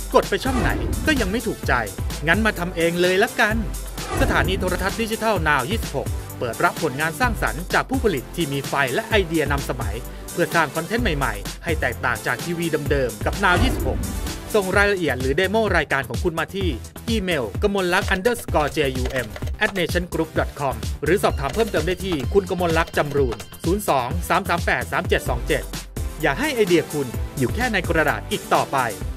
กดไปช่องไหนก็ยังไม่ถูกใจงั้นมาทำเองเลยละกันสถานีโทรทัศน์ดิจิทัล Now 26 เปิดรับผลงานสร้างสรรค์จากผู้ผลิตที่มีไฟและไอเดียนำสมัยเพื่อสร้างคอนเทนต์ใหม่ๆให้แตกต่างจากทีวีเดิมๆกับ Now 26 ส่งรายละเอียดหรือเดโมรายการของคุณมาที่อีเมลgamonlak_jum@nationgroup.com หรือสอบถามเพิ่มเติมได้ที่คุณกมลลักษณ์จำรูน 02 338 3727 อย่าให้ไอเดียคุณอยู่แค่ในกระดาษอีกต่อไป